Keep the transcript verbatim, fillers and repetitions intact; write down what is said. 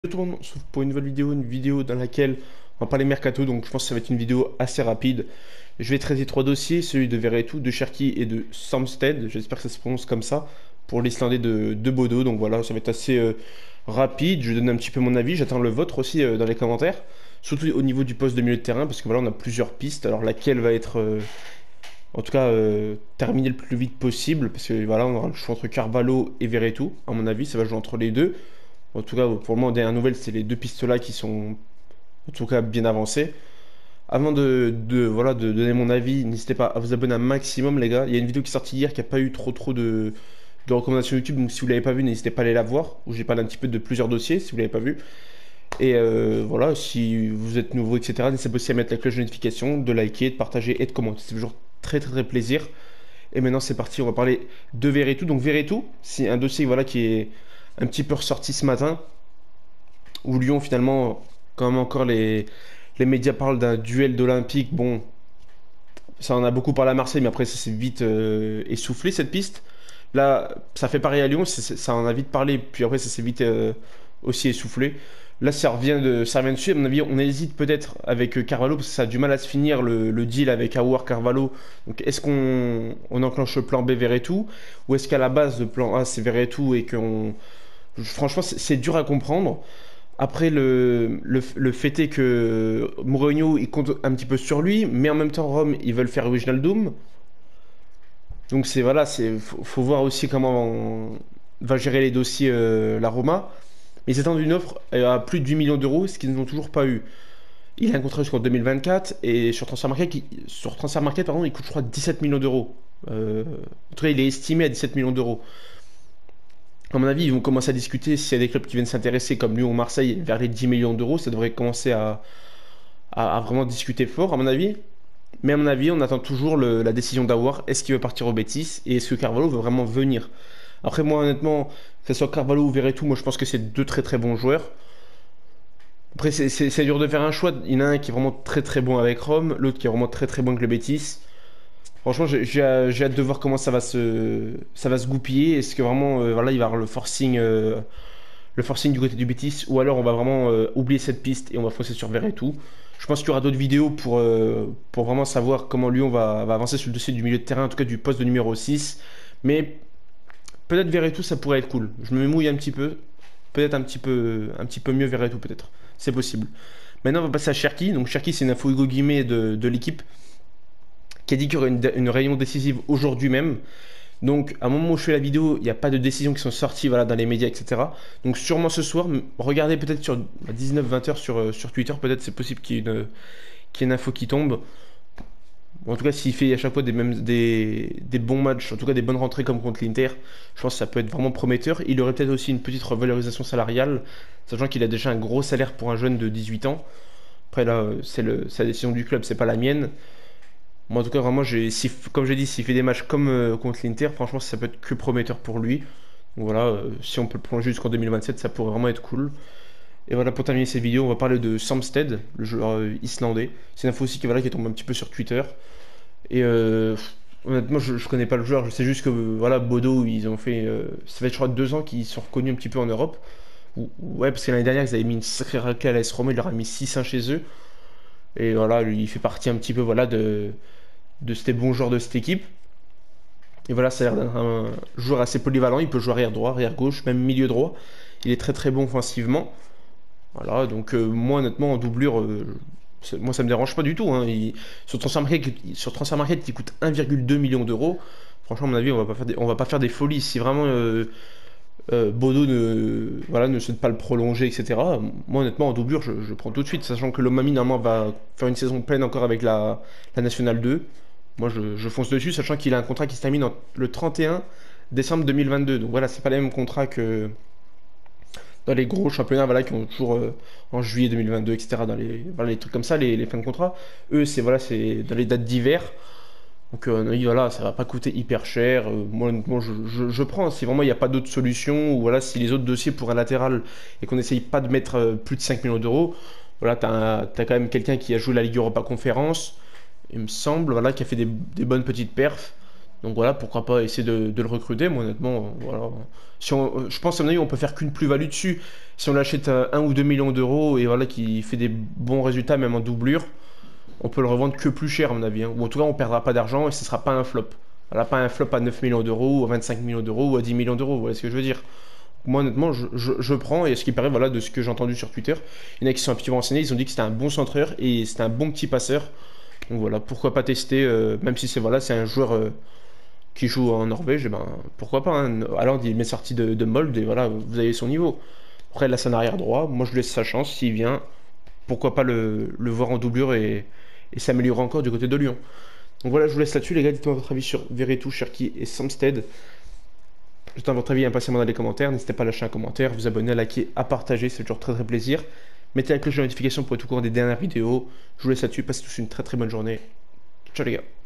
Tout le monde, on se retrouve pour une nouvelle vidéo, une vidéo dans laquelle on va parler mercato, donc je pense que ça va être une vidéo assez rapide. Je vais traiter trois dossiers, celui de Verretou, de Cherki et de Samsted, j'espère que ça se prononce comme ça, pour l'Islandais de, de Bodo, donc voilà, ça va être assez euh, rapide, je vais donner un petit peu mon avis, j'attends le vôtre aussi euh, dans les commentaires, surtout au niveau du poste de milieu de terrain, parce que voilà, on a plusieurs pistes, alors laquelle va être, euh, en tout cas, euh, terminée le plus vite possible, parce que voilà, on aura le choix entre Carvalho et Verretou, à mon avis, ça va jouer entre les deux. En tout cas, pour le moment, dernière nouvelle, c'est les deux pistes-là qui sont en tout cas bien avancées. Avant de, de, voilà, de donner mon avis, n'hésitez pas à vous abonner un maximum, les gars. Il y a une vidéo qui est sortie hier qui n'a pas eu trop trop de, de recommandations YouTube, donc si vous ne l'avez pas vu, n'hésitez pas à aller la voir, où j'ai parlé un petit peu de plusieurs dossiers, si vous ne l'avez pas vu. Et euh, voilà, si vous êtes nouveau, et cetera, n'hésitez pas aussi à mettre la cloche de notification, de liker, de partager et de commenter. C'est toujours très très très plaisir. Et maintenant, c'est parti, on va parler de Verretou. Donc Verretou, c'est un dossier voilà, qui est un petit peu ressorti ce matin où Lyon finalement, quand même encore les, les médias parlent d'un duel d'Olympique. Bon, ça en a beaucoup parlé à Marseille, mais après ça s'est vite euh, essoufflé cette piste. Là, ça fait pareil à Lyon, c'est- c'est- ça en a vite parlé, puis après ça s'est vite euh, aussi essoufflé. Là, ça revient de, ça revient dessus. À mon avis, on hésite peut-être avec euh, Carvalho parce que ça a du mal à se finir le, le deal avec Aouar Carvalho. Donc, est-ce qu'on on enclenche le plan B Verretou ou est-ce qu'à la base le plan A c'est Verretou et qu'on, franchement, c'est c'est dur à comprendre. Après, le, le, le fait est que Mourinho, il compte un petit peu sur lui, mais en même temps, Rome, ils veulent faire Wijnaldum. Donc, c'est voilà, c'est faut, faut voir aussi comment on va gérer les dossiers euh, la Roma. Mais ils attendent une offre euh, à plus de huit millions d'euros, ce qu'ils n'ont toujours pas eu. Il a un contrat jusqu'en deux mille vingt-quatre, et sur Transfer Market, il- sur Transfer Market, pardon, il coûte, je crois, dix-sept millions d'euros. Euh, en tout cas, il est estimé à dix-sept millions d'euros. À mon avis, ils vont commencer à discuter s'il y a des clubs qui viennent s'intéresser, comme Lyon ou Marseille, vers les dix millions d'euros. Ça devrait commencer à, à- à vraiment discuter fort, à mon avis. Mais à mon avis, on attend toujours le- la décision d'Aouar. Est-ce qu'il veut partir au Betis et est-ce que Carvalho veut vraiment venir? Après, moi, honnêtement, que ce soit Carvalho ou Verretou, moi je pense que c'est deux très très bons joueurs. Après, c'est c'est- c'est dur de faire un choix. Il y en a un qui est vraiment très très bon avec Rome, l'autre qui est vraiment très très bon avec le Betis. Franchement, j'ai j'ai- j'ai hâte de voir comment ça va se, ça va se goupiller. Est-ce que vraiment, euh, voilà, il va y avoir le forcing. euh, le forcing du côté du Betis, ou alors on va vraiment euh, oublier cette piste et on va foncer sur Verretou. Je pense qu'il y aura d'autres vidéos pour, euh, pour vraiment savoir comment Lyon va, va avancer sur le dossier du milieu de terrain, en tout cas du poste de numéro six. Mais peut-être Verretou, ça pourrait être cool. Je me mouille un petit peu. Peut-être un petit peu, un petit peu mieux Verretou, peut-être. C'est possible. Maintenant, on va passer à Cherki. Donc Cherki, c'est une info Hugo Guimé de, de l'équipe qui a dit qu'il y aurait une, une réunion décisive aujourd'hui même. Donc, à un moment où je fais la vidéo, il n'y a pas de décisions qui sont sorties voilà, dans les médias, et cetera. Donc, sûrement ce soir, m- regardez peut-être sur dix-neuf vingt heures sur, euh, sur Twitter, peut-être c'est possible qu'il y ait une, qu'il y ait une info qui tombe. Ou en tout cas, s'il fait à chaque fois des, mêmes, des, des bons matchs, en tout cas des bonnes rentrées comme contre l'Inter, je pense que ça peut être vraiment prometteur. Il aurait peut-être aussi une petite revalorisation salariale, sachant qu'il a déjà un gros salaire pour un jeune de dix-huit ans. Après, là, euh, c'est le, c'est la décision du club, c'est pas la mienne. Moi, en tout cas, vraiment, j'ai, si, comme j'ai dit, s'il fait des matchs comme euh, contre l'Inter, franchement, ça peut être que prometteur pour lui. Donc voilà, euh, si on peut le prolonger jusqu'en deux mille vingt-sept, ça pourrait vraiment être cool. Et voilà, pour terminer cette vidéo, on va parler de Samsted, le joueur euh, islandais. C'est une info aussi qui, voilà, qui tombe un petit peu sur Twitter. Et euh, honnêtement, je, je connais pas le joueur, je sais juste que euh, voilà, Bodo, ils ont fait. Euh, ça fait, je crois, deux ans qu'ils sont reconnus un petit peu en Europe. Ou- Ouais, parce que l'année dernière, ils avaient mis une sacrée raclée à l'A S Roma, il leur a mis six un chez eux. Et voilà, lui, il fait partie un petit peu voilà, de, de ces bons joueurs de cette équipe. Et voilà, ça a l'air d'être un joueur assez polyvalent. Il peut jouer arrière droit, arrière gauche, même milieu droit. Il est très très bon offensivement. Voilà, donc euh, moi honnêtement en doublure, euh, c'est- moi ça me dérange pas du tout, hein. Il- sur Transfer Market, sur Transfer Market, il coûte un virgule deux million d'euros. Franchement, à mon avis, on va pas faire des, on va pas faire des folies. Si vraiment euh, euh, Bodo ne, voilà, ne souhaite pas le prolonger, et cetera. Moi honnêtement en doublure, je, je prends tout de suite, sachant que l'Omami normalement va faire une saison pleine encore avec la, la Nationale deux. Moi, je, je fonce dessus, sachant qu'il a un contrat qui se termine en- le trente et un décembre deux mille vingt-deux. Donc voilà, c'est pas le même contrat que dans les gros championnats voilà, qui ont toujours euh, en juillet deux mille vingt-deux, et cetera. Dans les, voilà, les trucs comme ça, les, les fins de contrat. Eux, c'est voilà, c'est dans les dates d'hiver. Donc euh, oui, voilà, ça va pas coûter hyper cher. Euh, moi, honnêtement, je, je, je prends. Si vraiment il n'y a pas d'autre solution, ou voilà, si les autres dossiers pour un latéral et qu'on n'essaye pas de mettre euh, plus de cinq millions d'euros, voilà, t'as, un- t'as quand même quelqu'un qui a joué la Ligue Europa Conférence, il me semble, voilà, qui a fait des, des bonnes petites perfs. Donc voilà, pourquoi pas essayer de, de le recruter. Moi, honnêtement, voilà. Si on, je pense, à mon avis, on peut faire qu'une plus-value dessus. Si on l'achète à un ou deux millions d'euros et voilà, qui fait des bons résultats, même en doublure, on peut le revendre que plus cher, à mon avis, hein. Ou en tout cas, on perdra pas d'argent et ce sera pas un flop. Voilà, pas un flop à neuf millions d'euros, ou à vingt-cinq millions d'euros, ou à dix millions d'euros. Vous voyez ce que je veux dire? Moi, honnêtement, je, je- je prends, et à ce qui paraît, voilà, de ce que j'ai entendu sur Twitter, il y en a qui sont un petit peu renseignés, ils ont dit que c'était un bon centreur et c'était un bon petit passeur. Donc voilà, pourquoi pas tester, euh, même si c'est voilà, c'est un joueur euh, qui joue en Norvège, eh ben, pourquoi pas, hein. Alors, il m'est sorti de, de Molde, et voilà, vous avez son niveau. Après, là, c'est un arrière droit, moi je lui laisse sa chance, s'il vient, pourquoi pas le, le voir en doublure et, et s'améliorer encore du côté de Lyon. Donc voilà, je vous laisse là-dessus, les gars, dites-moi votre avis sur Veretout, Cherki et Samsted. J'attends votre avis impatiemment dans les commentaires. N'hésitez pas à lâcher un commentaire, vous abonner, à liker, à partager, c'est toujours très très plaisir. Mettez la cloche de notification pour être au courant des dernières vidéos. Je vous laisse là-dessus, passez tous une très très bonne journée. Ciao les gars.